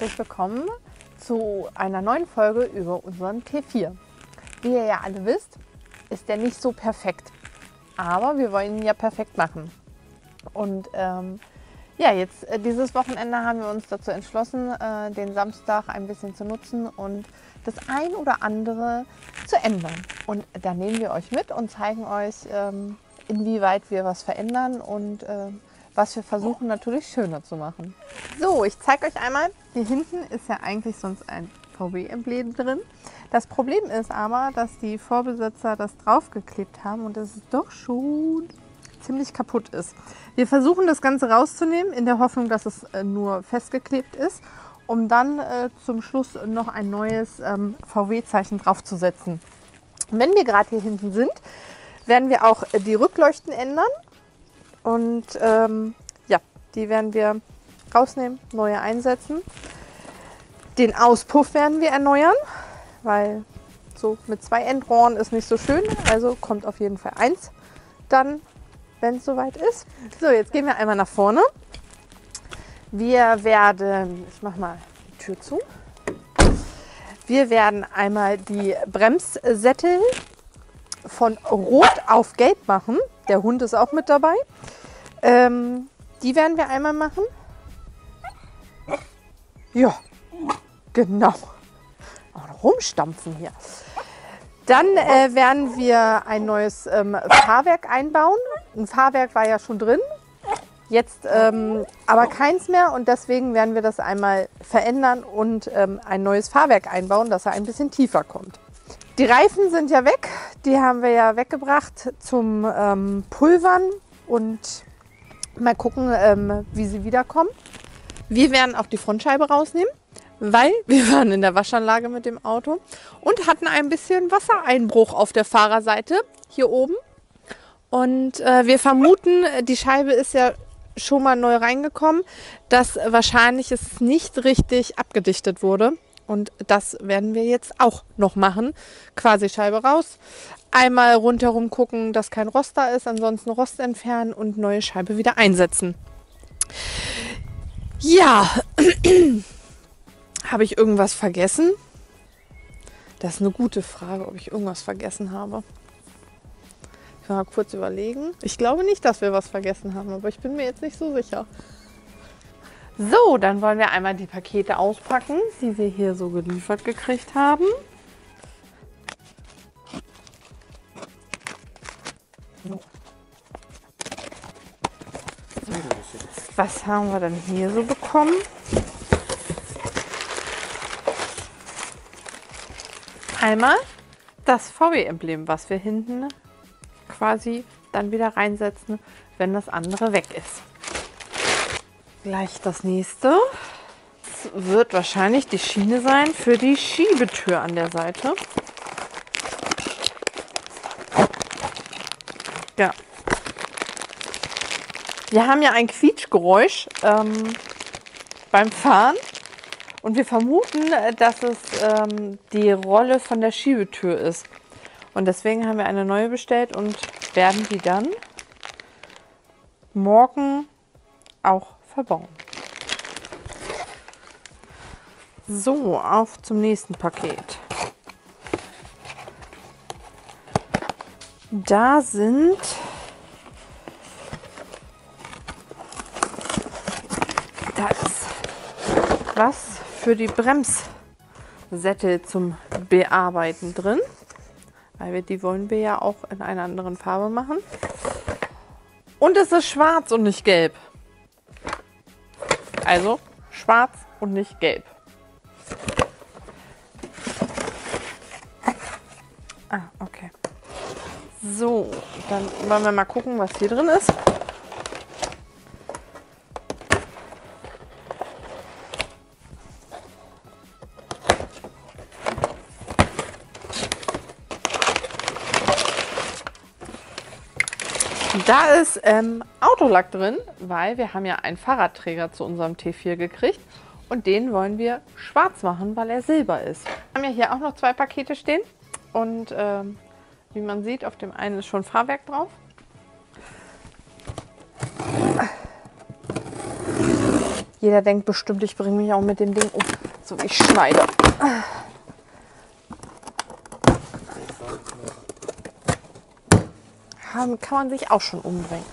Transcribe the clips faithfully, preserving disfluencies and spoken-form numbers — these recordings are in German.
herzlich willkommen zu einer neuen Folge über unseren T vier. Wie ihr ja alle wisst, ist der nicht so perfekt, aber wir wollen ihn ja perfekt machen. Und ähm, ja, jetzt äh, dieses Wochenende haben wir uns dazu entschlossen, äh, den Samstag ein bisschen zu nutzen und das ein oder andere zu ändern. Und da nehmen wir euch mit und zeigen euch, ähm, inwieweit wir was verändern und äh, was wir versuchen natürlich schöner zu machen. So, ich zeige euch einmal, hier hinten ist ja eigentlich sonst ein V W-Emblem drin. Das Problem ist aber, dass die Vorbesitzer das draufgeklebt haben und dass es doch schon ziemlich kaputt ist. Wir versuchen das Ganze rauszunehmen, in der Hoffnung, dass es äh, nur festgeklebt ist, um dann äh, zum Schluss noch ein neues ähm, V W-Zeichen draufzusetzen. Wenn wir gerade hier hinten sind, werden wir auch äh, die Rückleuchten ändern. Und ähm, ja, die werden wir rausnehmen, neue einsetzen. Den Auspuff werden wir erneuern, weil so mit zwei Endrohren ist nicht so schön. Also kommt auf jeden Fall eins dann, wenn es soweit ist. So, jetzt gehen wir einmal nach vorne. Wir werden, ich mache mal die Tür zu. Wir werden einmal die Bremssättel von Rot auf Gelb machen. Der Hund ist auch mit dabei. Ähm, die werden wir einmal machen. Ja, genau. Auch rumstampfen hier. Dann äh, werden wir ein neues ähm, Fahrwerk einbauen. Ein Fahrwerk war ja schon drin. Jetzt ähm, aber keins mehr und deswegen werden wir das einmal verändern und ähm, ein neues Fahrwerk einbauen, dass er ein bisschen tiefer kommt. Die Reifen sind ja weg. Die haben wir ja weggebracht zum ähm, Pulvern und mal gucken, ähm, wie sie wiederkommen. Wir werden auch die Frontscheibe rausnehmen, weil wir waren in der Waschanlage mit dem Auto und hatten ein bisschen Wassereinbruch auf der Fahrerseite hier oben. Und äh, wir vermuten, die Scheibe ist ja schon mal neu reingekommen, dass wahrscheinlich es nicht richtig abgedichtet wurde. Und das werden wir jetzt auch noch machen. Quasi Scheibe raus. Einmal rundherum gucken, dass kein Rost da ist. Ansonsten Rost entfernen und neue Scheibe wieder einsetzen. Ja, habe ich irgendwas vergessen? Das ist eine gute Frage, ob ich irgendwas vergessen habe. Ich will mal kurz überlegen. Ich glaube nicht, dass wir was vergessen haben, aber ich bin mir jetzt nicht so sicher. So, dann wollen wir einmal die Pakete auspacken, die wir hier so geliefert gekriegt haben. Was haben wir denn hier so bekommen? Einmal das V W-Emblem, was wir hinten quasi dann wieder reinsetzen, wenn das andere weg ist. Gleich das nächste. Das wird wahrscheinlich die Schiene sein für die Schiebetür an der Seite. Ja. Wir haben ja ein Quietschgeräusch ähm, beim Fahren und wir vermuten, dass es ähm, die Rolle von der Schiebetür ist. Und deswegen haben wir eine neue bestellt und werden die dann morgen auch verbauen. So, auf zum nächsten Paket. Da sind da ist was für die Bremssättel zum Bearbeiten drin, weil wir die wollen wir ja auch in einer anderen Farbe machen. Und es ist schwarz und nicht gelb. Also schwarz und nicht gelb. Ah, okay. So, dann wollen wir mal gucken, was hier drin ist. Da ist ähm, Autolack drin, weil wir haben ja einen Fahrradträger zu unserem T vier gekriegt und den wollen wir schwarz machen, weil er silber ist. Wir haben ja hier auch noch zwei Pakete stehen und ähm, wie man sieht, auf dem einen ist schon Fahrwerk drauf. Jeder denkt bestimmt, ich bringe mich auch mit dem Ding um, so wie ich schneide. Damit kann man sich auch schon umbringen.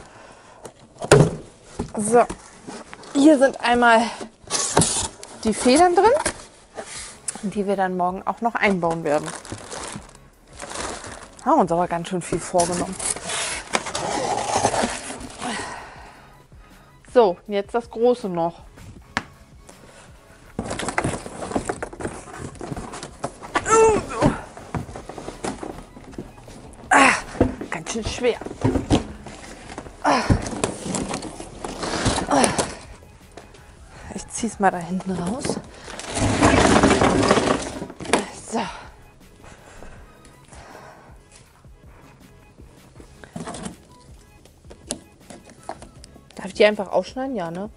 So, hier sind einmal die Federn drin, die wir dann morgen auch noch einbauen werden. Haben uns aber ganz schön viel vorgenommen. So, jetzt das Große noch. Ah, ganz schön schwer. Ah. Ah. Ich ziehe es mal da hinten raus. So. Darf ich die einfach aufschneiden? Ja, ne?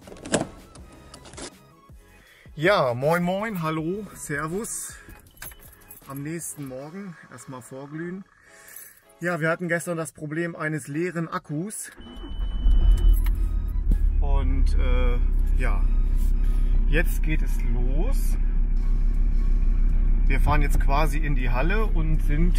Ja, moin moin, hallo, servus. Am nächsten Morgen erstmal vorglühen. Ja, wir hatten gestern das Problem eines leeren Akkus. Und äh, ja, jetzt geht es los. Wir fahren jetzt quasi in die Halle und sind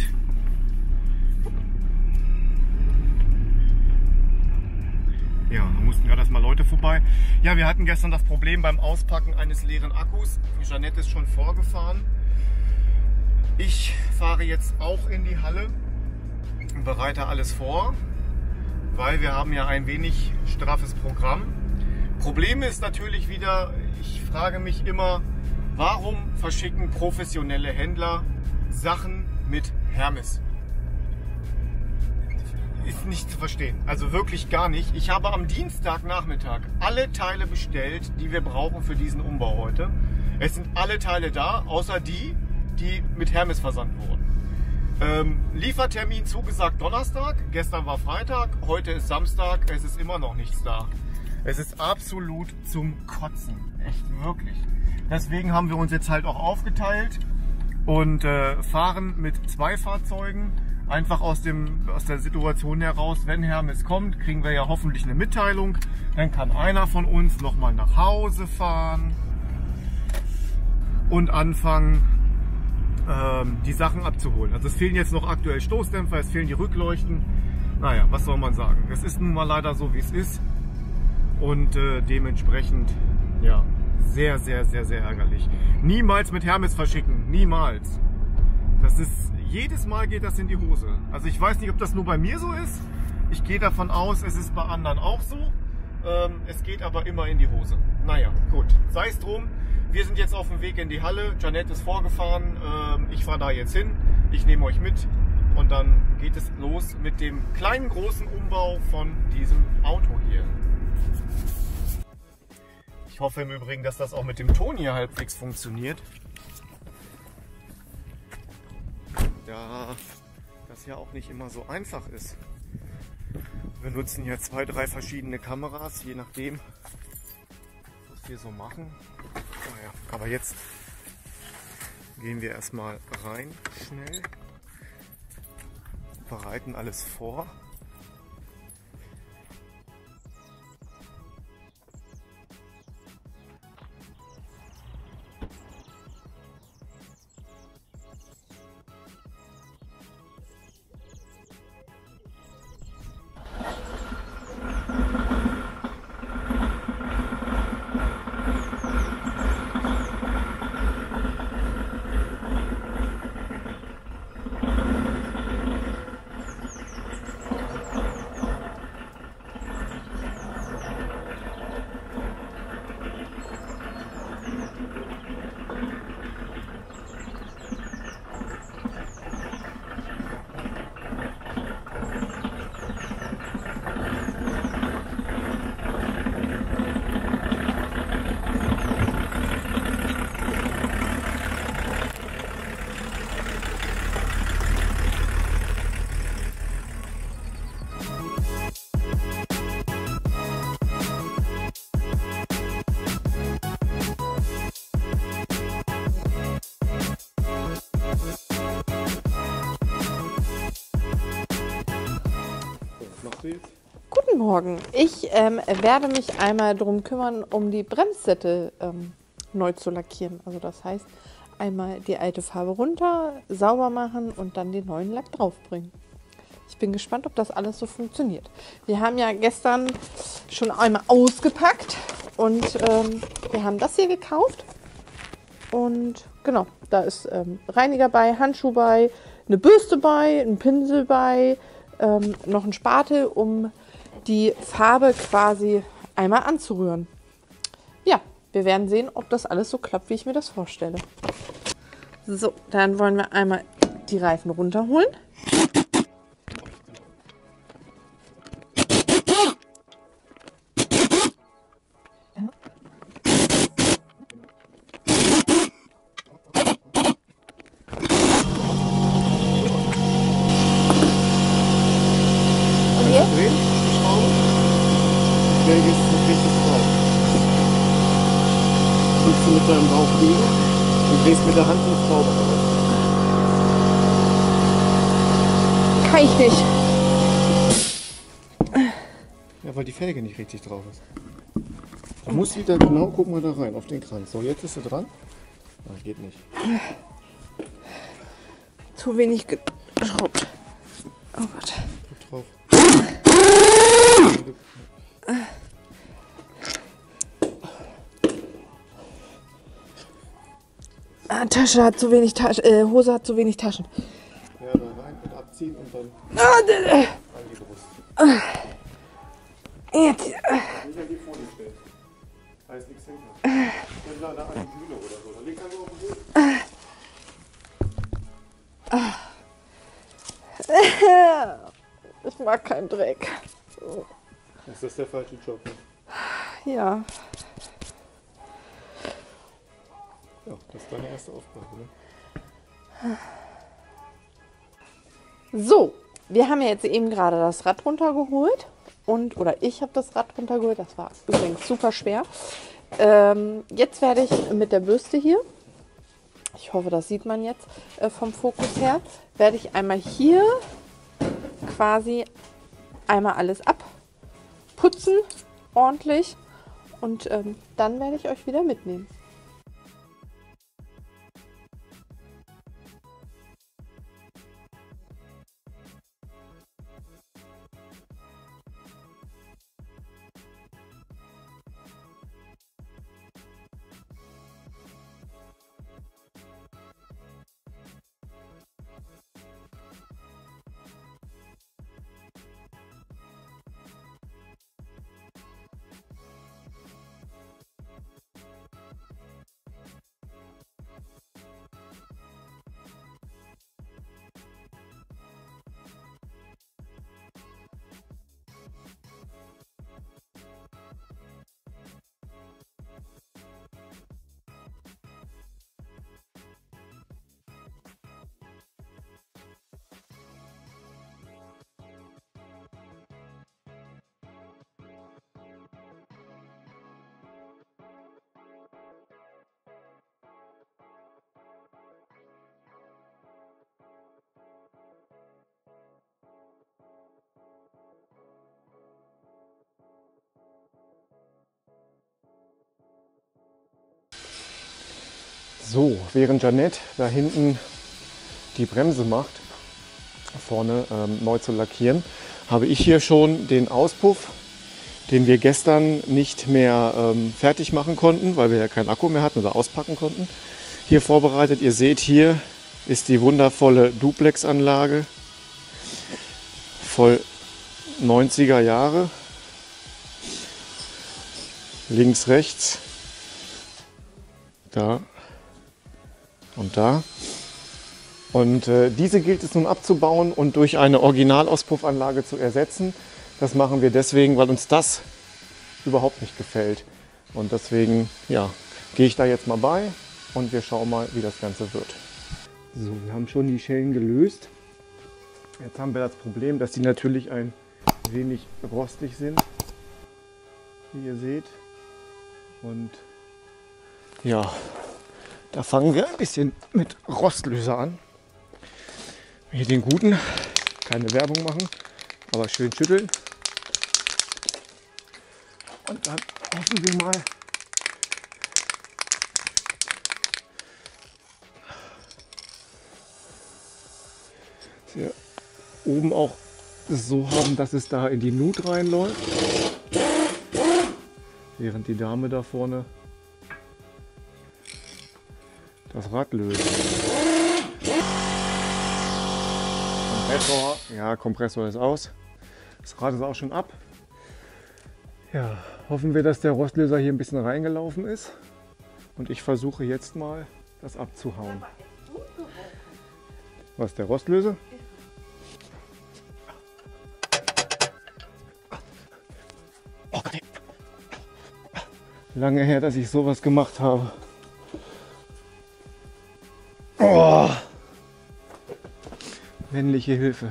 ja, da mussten gerade erstmal Leute vorbei. Ja, wir hatten gestern das Problem beim Auspacken eines leeren Akkus. Jeanette ist schon vorgefahren. Ich fahre jetzt auch in die Halle und bereite alles vor, weil wir haben ja ein wenig straffes Programm. Problem ist natürlich wieder, ich frage mich immer, warum verschicken professionelle Händler Sachen mit Hermes? Ist nicht zu verstehen, also wirklich gar nicht. Ich habe am Dienstagnachmittag alle Teile bestellt, die wir brauchen für diesen Umbau heute. Es sind alle Teile da, außer die, die mit Hermes versandt wurden. Ähm, Liefertermin zugesagt Donnerstag, gestern war Freitag, heute ist Samstag, es ist immer noch nichts da. Es ist absolut zum Kotzen, echt wirklich. Deswegen haben wir uns jetzt halt auch aufgeteilt und äh, fahren mit zwei Fahrzeugen. Einfach aus, dem, aus der Situation heraus, wenn Hermes kommt, kriegen wir ja hoffentlich eine Mitteilung. Dann kann einer von uns nochmal nach Hause fahren und anfangen, ähm, die Sachen abzuholen. Also es fehlen jetzt noch aktuell Stoßdämpfer, es fehlen die Rückleuchten. Naja, was soll man sagen? Es ist nun mal leider so, wie es ist. Und äh, dementsprechend, ja, sehr, sehr, sehr, sehr ärgerlich. Niemals mit Hermes verschicken, niemals. Das ist, jedes Mal geht das in die Hose. Also ich weiß nicht, ob das nur bei mir so ist. Ich gehe davon aus, es ist bei anderen auch so. Ähm, es geht aber immer in die Hose. Naja, gut, sei es drum. Wir sind jetzt auf dem Weg in die Halle. Jeanette ist vorgefahren. Ähm, ich fahre da jetzt hin. Ich nehme euch mit. Und dann geht es los mit dem kleinen, großen Umbau von diesem Auto hier. Ich hoffe im Übrigen, dass das auch mit dem Ton hier halbwegs funktioniert. Da das ja auch nicht immer so einfach ist. Wir nutzen hier zwei, drei verschiedene Kameras, je nachdem, was wir so machen. Naja, aber jetzt gehen wir erstmal rein, schnell, bereiten alles vor. Guten Morgen. Ich ähm, werde mich einmal darum kümmern, um die Bremssättel ähm, neu zu lackieren. Also das heißt, einmal die alte Farbe runter, sauber machen und dann den neuen Lack draufbringen. Ich bin gespannt, ob das alles so funktioniert. Wir haben ja gestern schon einmal ausgepackt und ähm, wir haben das hier gekauft. Und genau, da ist ähm, Reiniger bei, Handschuh bei, eine Bürste bei, ein Pinsel bei, ähm, noch ein Spatel, um die Farbe quasi einmal anzurühren. Ja, wir werden sehen, ob das alles so klappt, wie ich mir das vorstelle. So, dann wollen wir einmal die Reifen runterholen. Mit deinem Bauch liegen und drehst mit der Hand die Schraube raus. Kann ich nicht. Ja, weil die Felge nicht richtig drauf ist. Du musst wieder genau, guck mal da rein, auf den Kranz. So, jetzt ist sie dran. Nein, geht nicht. Zu wenig geschraubt. Oh Gott. Guck drauf. Ah, Tasche hat zu wenig Taschen, äh, Hose hat zu wenig Taschen. Ja, da rein und abziehen und dann ah, äh, an die Brust. äh, jetzt. Nicht an die Folie stellen. Da ist nichts hinter. Wenn da an die Bühne oder so. Dann liegt er nur auf dem Boden. Ich mag keinen Dreck. Ist das der falsche Job? Ne? Ja. Ja, das ist deine erste Aufgabe, ne? So, wir haben ja jetzt eben gerade das Rad runtergeholt. Und, oder ich habe das Rad runtergeholt. Das war übrigens super schwer. Ähm, jetzt werde ich mit der Bürste hier, ich hoffe, das sieht man jetzt äh, vom Fokus her, werde ich einmal hier quasi einmal alles abputzen, ordentlich. Und ähm, dann werde ich euch wieder mitnehmen. So, während Janette da hinten die Bremse macht, vorne ähm, neu zu lackieren, habe ich hier schon den Auspuff, den wir gestern nicht mehr ähm, fertig machen konnten, weil wir ja keinen Akku mehr hatten oder auspacken konnten, hier vorbereitet. Ihr seht, hier ist die wundervolle Duplex-Anlage, voll neunziger Jahre, links, rechts, da und da. Und äh, diese gilt es nun abzubauen und durch eine Originalauspuffanlage zu ersetzen. Das machen wir deswegen, weil uns das überhaupt nicht gefällt. Und deswegen ja, gehe ich da jetzt mal bei und wir schauen mal, wie das Ganze wird. So, wir haben schon die Schellen gelöst. Jetzt haben wir das Problem, dass die natürlich ein wenig rostig sind, wie ihr seht. Und ja, da fangen wir ein bisschen mit Rostlöser an. Hier den guten, keine Werbung machen, aber schön schütteln. Und dann hoffen wir mal, dass wir oben auch es so haben, dass es da in die Nut reinläuft. Während die Dame da vorne das Rad löst. Kompressor, ja, Kompressor ist aus. Das Rad ist auch schon ab. Ja, hoffen wir, dass der Rostlöser hier ein bisschen reingelaufen ist. Und ich versuche jetzt mal, das abzuhauen. Was, der Rostlöser? Oh Gott. Lange her, dass ich sowas gemacht habe. Oh. Männliche Hilfe.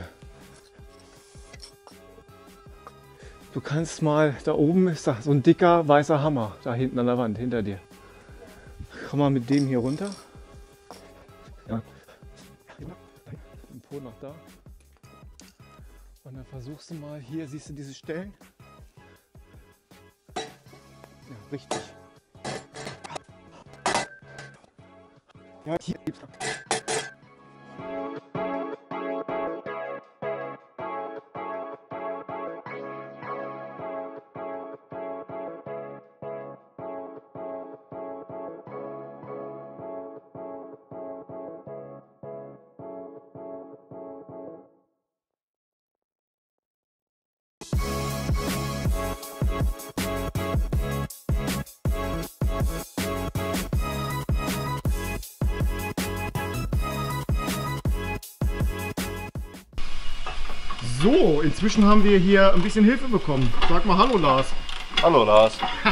Du kannst mal, da oben ist da so ein dicker weißer Hammer, da hinten an der Wand, hinter dir. Komm mal mit dem hier runter. Ja. Den Po nach da. Und dann versuchst du mal, hier siehst du diese Stellen. Ja, richtig. Ja, hier gibt's noch. So, inzwischen haben wir hier ein bisschen Hilfe bekommen. Sag mal Hallo Lars. Hallo Lars.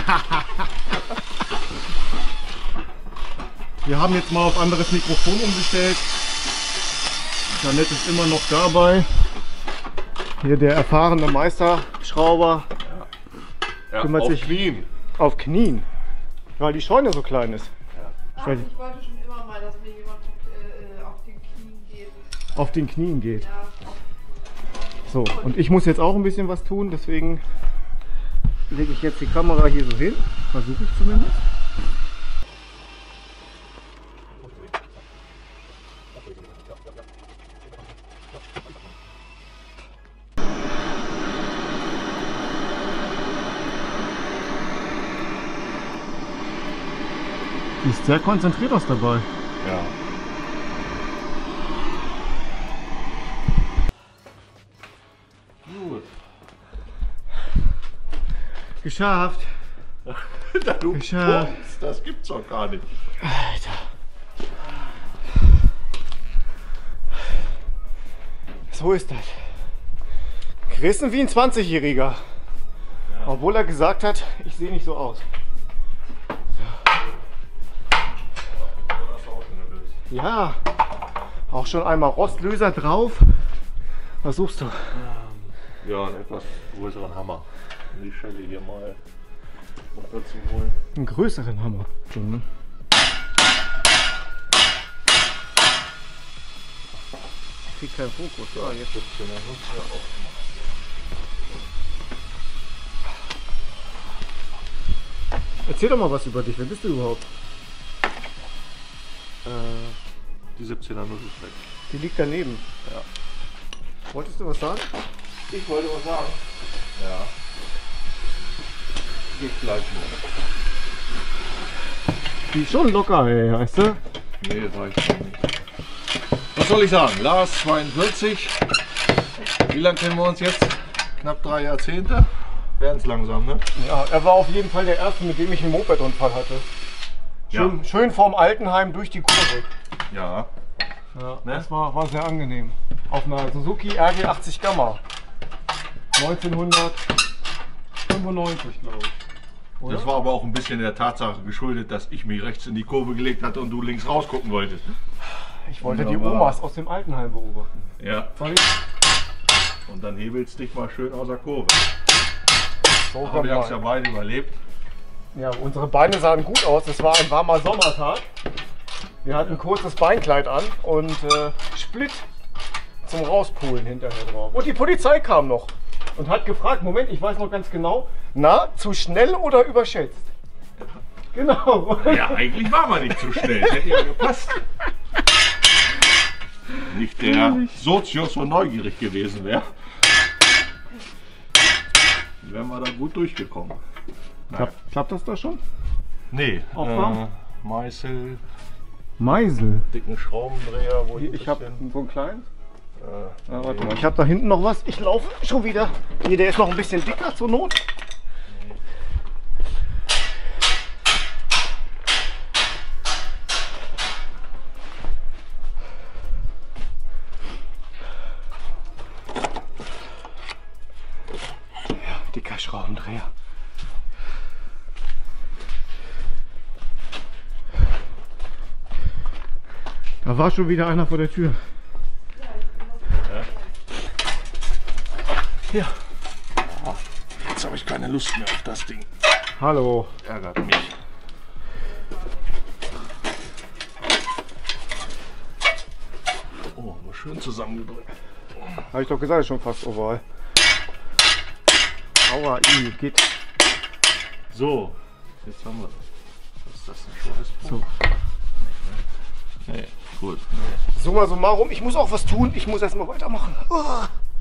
Wir haben jetzt mal auf anderes Mikrofon umgestellt. Janet ist immer noch dabei. Hier der erfahrene Meisterschrauber. Ja, kümmert auf sich Knien. Auf Knien. Weil die Scheune so klein ist. Ach, ich wollte schon immer mal, dass mir jemand äh, auf den Knien geht. Auf den Knien geht. Ja. So, und ich muss jetzt auch ein bisschen was tun, deswegen lege ich jetzt die Kamera hier so hin. Versuche ich zumindest. Die ist sehr konzentriert aus dabei. Ja. Gut. Geschafft. Da du Geschafft. pumpst, das gibt's doch gar nicht. Alter. So ist das. Chris ist wie ein zwanzigjähriger. Ja. Obwohl er gesagt hat, ich sehe nicht so aus. Ja, auch schon einmal Rostlöser drauf. Was suchst du? Ja, einen etwas größeren Hammer. Um die Schelle hier mal runterzuholen. Einen größeren Hammer. Schon, ne? Ich krieg keinen Fokus. Ja, jetzt wird's schon. Erzähl doch mal was über dich. Wer bist du überhaupt? Äh, die siebzehner Nuss ist weg. Die liegt daneben. Ja. Wolltest du was sagen? Ich wollte was sagen. Ja. Geht gleich nur. Die ist schon locker, ey, weißt du? Nee, das reicht nicht. Was soll ich sagen? Lars zweiundvierzig. Wie lange kennen wir uns jetzt? Knapp drei Jahrzehnte. Werden es langsam, ne? Ja, er war auf jeden Fall der Erste, mit dem ich einen Mopedunfall hatte. Schön, Ja. schön vorm Altenheim durch die Kurve. Ja. Ja, Ne? das war, war sehr angenehm. Auf einer Suzuki R G achtzig Gamma. neunzehnhundertfünfundneunzig, glaube ich. Oder? Das war aber auch ein bisschen der Tatsache geschuldet, dass ich mich rechts in die Kurve gelegt hatte und du links rausgucken wolltest. Ich wollte die Wunderbar. Omas aus dem Altenheim beobachten. Ja. Soll ich? Und dann hebelst dich mal schön aus der Kurve. So Aber wir haben es ja ja, beide überlebt. ja, unsere Beine sahen gut aus. Es war ein warmer Sommertag. Wir hatten ein kurzes Beinkleid an und äh, Split zum Rauspulen hinterher drauf. Und die Polizei kam noch und hat gefragt, Moment, ich weiß noch ganz genau, Na, zu schnell oder überschätzt? Genau. Ja, eigentlich war man nicht zu schnell. Hätte ja gepasst. Nicht der Sozius so neugierig gewesen wäre. Wären wir da gut durchgekommen. Klappt, klappt das da schon? Nee, Aufbau? äh, Meißel, Meisel. dicken Schraubendreher, wo ich Ich habe so einen kleinen. äh, Ja, warte mal, ich habe da hinten noch was. Ich laufe schon wieder. Hier, der ist noch ein bisschen dicker zur Not. Ja, dicker Schraubendreher. Da war schon wieder einer vor der Tür. Ja. Jetzt habe ich keine Lust mehr auf das Ding. Hallo. Ärgert mich. Oh, nur schön zusammengedrückt. Habe ich doch gesagt, ist schon fast oval. Aua, i, geht. So, jetzt haben wir. Was ist das denn? Schwarzes So. Nee, gut. Summa summarum, ich muss auch was tun. Ich muss erstmal weitermachen. Oh.